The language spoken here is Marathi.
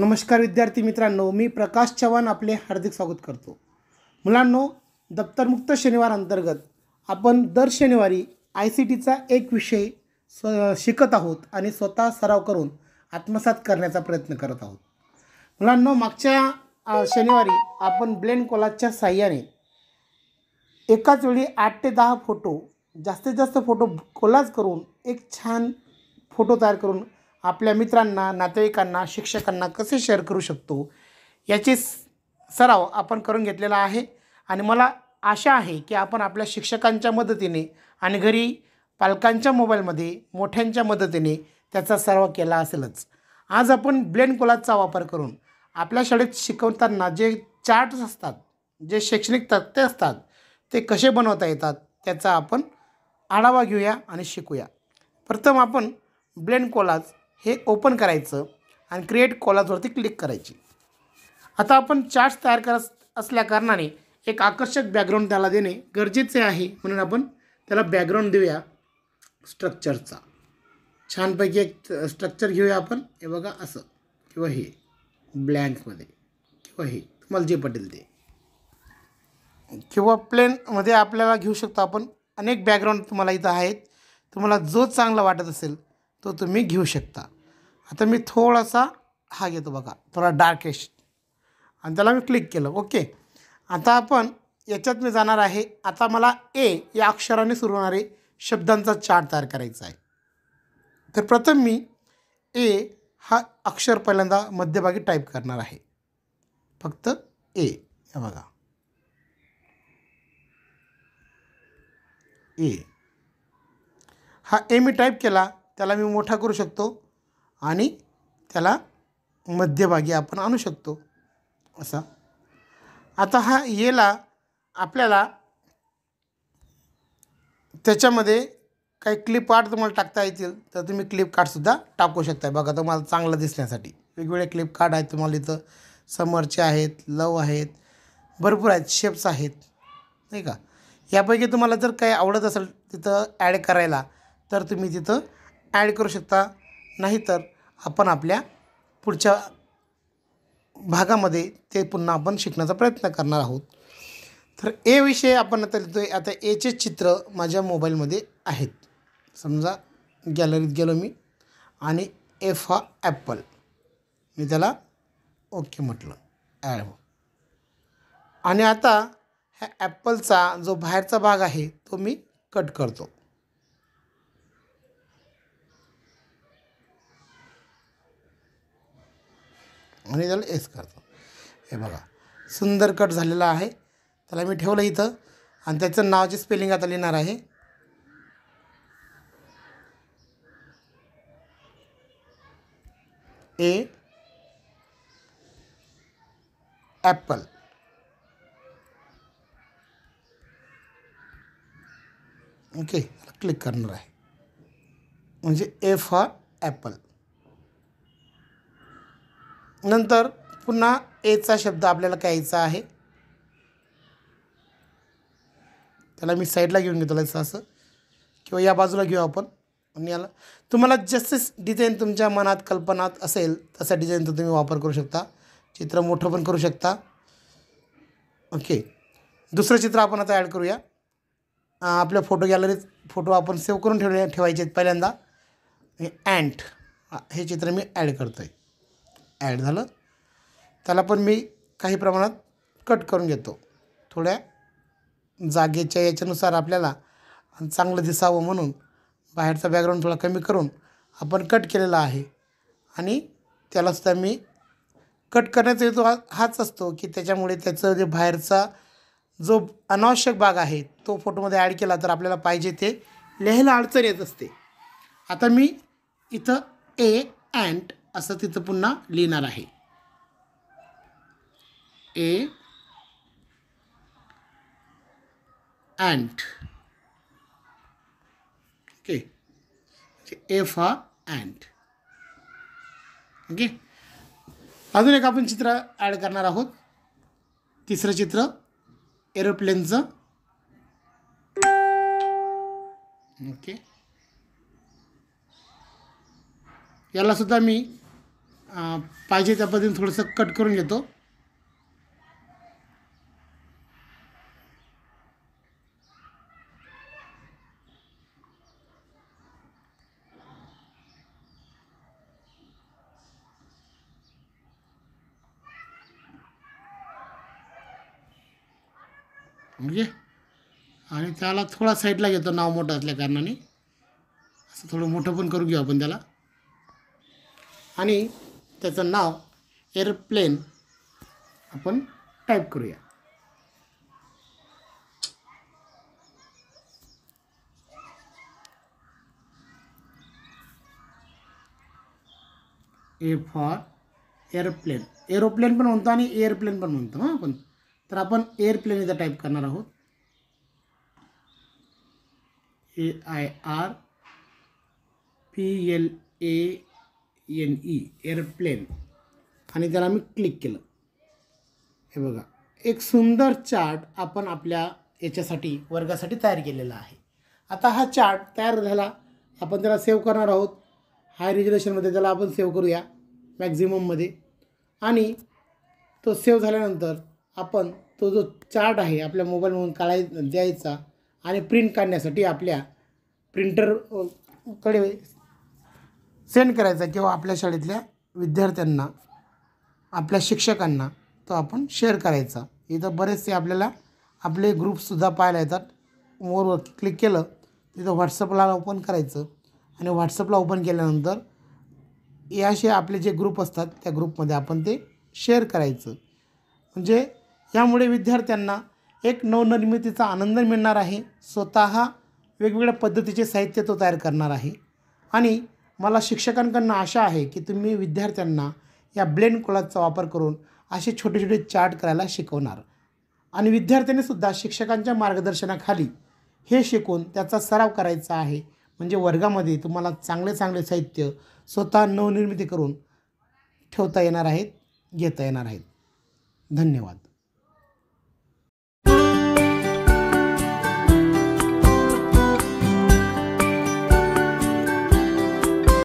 नमस्कार विद्यार्थी मित्रांनो, मी प्रकाश चव्हाण आपले हार्दिक स्वागत करतो। मुलांनो, दप्तरमुक्त शनिवार अंतर्गत आपण दर शनिवारी ICTचा एक विषय शिकत आहोत आणि स्वतः सराव करून आत्मसात करण्याचा प्रयत्न करत आहोत। मुलांनो, मागच्या शनिवारी आपण ब्लेंड कोलाजच्या सहाय्याने एकाच वेळी 8 ते 10 फोटो जास्तीत जास्त फोटो कोलाज करून एक छान फोटो तयार करून आपल्या मित्रांना, नातेवाईकांना, शिक्षकांना कसे शेअर करू शकतो याची सराव आपण करून घेतलेला आहे। आणि मला आशा आहे की आपण आपल्या शिक्षकांच्या मदतीने आणि घरी पालकांच्या मोबाईलमध्ये मोठ्यांच्या मदतीने त्याचा सराव केला असेलच। आज आपण ब्लेंड कोलाजचा वापर करून आपल्या शाळेत शिकवताना जे चार्ट्स असतात, जे शैक्षणिक तथ्य असतात, ते कसे बनवता येतात त्याचा आपण आढावा घेऊया आणि शिकूया। प्रथम आपण ब्लेंड कोलाज हे ओपन करायचं आणि क्रिएट कोलाजवरती क्लिक करायची। आता आपण चार्ट्स तयार करत असल्या कारणाने एक आकर्षक बॅकग्राऊंड त्याला देणे गरजेचे आहे, म्हणून आपण त्याला बॅकग्राऊंड देऊया स्ट्रक्चरचा। छानपैकी एक स्ट्रक्चर घेऊया आपण, हे बघा असं, किंवा हे ब्लँकमध्ये, किंवा हे तुम्हाला जे पटेल ते, किंवा प्लेनमध्ये आपल्याला घेऊ शकतो आपण। अनेक बॅकग्राऊंड तुम्हाला इथं आहेत, तुम्हाला जो चांगला वाटत असेल तो तुम्ही घेऊ शकता। आता मी थोडासा हा घेतो बघा, थोडा डार्केस्ट, आणि त्याला मी क्लिक केलं, ओके। आता आपण याच्यात मी जाणार आहे। आता मला ए या अक्षराने सुरू होणारे शब्दांचा चार्ट तयार करायचा आहे। तर प्रथम मी ए हा अक्षर पहिल्यांदा मध्यभागी टाईप करणार आहे, फक्त ए, हे बघा ए। हा ए मी टाईप केला, त्याला मी मोठा करू शकतो आणि त्याला मध्यभागी आपण आणू शकतो असा। आता हा येला आपल्याला त्याच्यामध्ये काही क्लिप आर्ट तुम्हाला टाकता येतील तर तुम्ही क्लिप कार्डसुद्धा टाकू शकता। बघा, तुम्हाला चांगलं दिसण्यासाठी वेगवेगळे क्लिप कार्ड आहेत तुम्हाला इथं, समरचे आहेत, लव आहेत, भरपूर आहेत, शेप्स आहेत, नाही का। यापैकी तुम्हाला जर काही आवडत असेल तिथं ॲड करायला तर तुम्ही तिथं ॲड करू शकता, नाहीतर आपण आपल्या पुढच्या भागामध्ये ते पुन्हा आपण शिकण्याचा प्रयत्न करणार आहोत। तर ए विषय आपण आता लिहितो आहे। आता एचे चित्र माझ्या मोबाईलमध्ये आहेत। समजा गॅलरीत गेलो मी आणि एफ हा ॲपल, मी त्याला ओके म्हटलं, ॲड हो। आणि आता ह्या ॲपलचा जो बाहेरचा भाग आहे तो मी कट करतो, आणि त्याला एस करतो। हे बघा, सुंदर कट झालेला आहे। त्याला मी ठेवलं इथं, आणि त्याचं नावाची स्पेलिंग आता लिहिणार आहे। ए ॲपल, ओके, क्लिक करणार आहे, म्हणजे एफ हा ॲपल। नंतर पुन्हा एचा शब्द आपल्याला घ्यायचा आहे, त्याला मी साईडला घेऊन घेतो असं, किंवा या बाजूला घेऊ आपण। आणि याला तुम्हाला जसे डिझाईन तुमच्या मनात कल्पनात असेल तसा डिझाईनचा तुम्ही वापर करू शकता। चित्र मोठं पण करू शकता, ओके। दुसरं चित्र आपण आता ॲड करूया। आपल्या फोटो गॅलरीत फोटो आपण सेव्ह करून ठेवायचे आहेत पहिल्यांदा। अँट हे चित्र मी ॲड करतो आहे, ॲड झालं। त्याला पण मी काही प्रमाणात कट करून घेतो, थोड्या जागेच्या याच्यानुसार आपल्याला चांगलं दिसावं म्हणून बाहेरचा बॅकग्राऊंड थोडा कमी करून आपण कट केलेला आहे। आणि त्यालासुद्धा मी कट करण्याचा हेतू हाच असतो की त्याच्यामुळे त्याचं जे बाहेरचा जो अनावश्यक भाग आहे तो फोटोमध्ये ॲड केला तर आपल्याला पाहिजे ते लिहायला अडचण येत असते। आता मी इथं ए अँट असं तिथं पुन्हा लिहिणार आहे, ए अँट, ओके, एफ हा अँट, ओके। अजून एक आपण चित्र ॲड करणार आहोत, तिसरं चित्र एरोप्लेनचं, ओके। यालासुद्धा मी पाहिजे त्या पद्धतीने थोडंसं कट करून घेतो. म्हणजे आणि त्याला थोडा साईडला घेतो, नाव मोठं असल्या कारणाने असं थोडं मोठं पण करू घेऊ आपण त्याला. आणि त्याचं नाव एअरप्लेन आपण टाईप करूया. ए फॉर एअरप्लेन, एरोप्लेन पण म्हणतो आणि एअरप्लेन पण म्हणतो हां आपण. तर आपण एअरप्लेन इथं टाईप करणार आहोत. AIRPLANE airplane. आणि त्याला मी क्लिक केलं. हे बघा, एक सुंदर चार्ट आपण आपल्या याच्यासाठी वर्गासाठी तयार केलेला आहे. आता हा चार्ट तयार झाला, आपण त्याला सेव्ह करणार आहोत. हाय रिजोल्यूशनमध्ये त्याला आपण सेव्ह करूया मॅक्झिमममध्ये. आणि तो सेव्ह झाल्यानंतर आपण तो जो चार्ट आहे आपल्या मोबाईलमधून द्यायचा आणि प्रिंट काढण्यासाठी आपल्या प्रिंटरकडे सेंड करायचा किंवा आपल्या शाळेतल्या विद्यार्थ्यांना, आपल्या शिक्षकांना तो आपण शेअर करायचा. इथं बरेचसे आपल्याला आपले ग्रुपसुद्धा पाहायला येतात. मोरवर क्लिक केलं तिथं व्हॉट्सअपला ओपन करायचं आणि व्हॉट्सअपला ओपन केल्यानंतर हे असे आपले जे ग्रुप असतात त्या ग्रुपमध्ये आपण ते शेअर करायचं. म्हणजे यामुळे विद्यार्थ्यांना एक नवनिर्मितीचा आनंद मिळणार आहे. स्वतः वेगवेगळ्या पद्धतीचे साहित्य तो तयार करणार आहे. आणि मला शिक्षकांकडून आशा आहे की तुम्ही विद्यार्थ्यांना या ब्लेंड कोलाजचा वापर करून असे छोटे छोटे चार्ट करायला शिकवणार. आणि विद्यार्थ्यांनीसुद्धा शिक्षकांच्या मार्गदर्शनाखाली हे शिकून त्याचा सराव करायचा आहे. म्हणजे वर्गामध्ये तुम्हाला चांगले चांगले साहित्य स्वतः नवनिर्मिती करून ठेवता येणार आहेत, घेता येणार आहेत. धन्यवाद.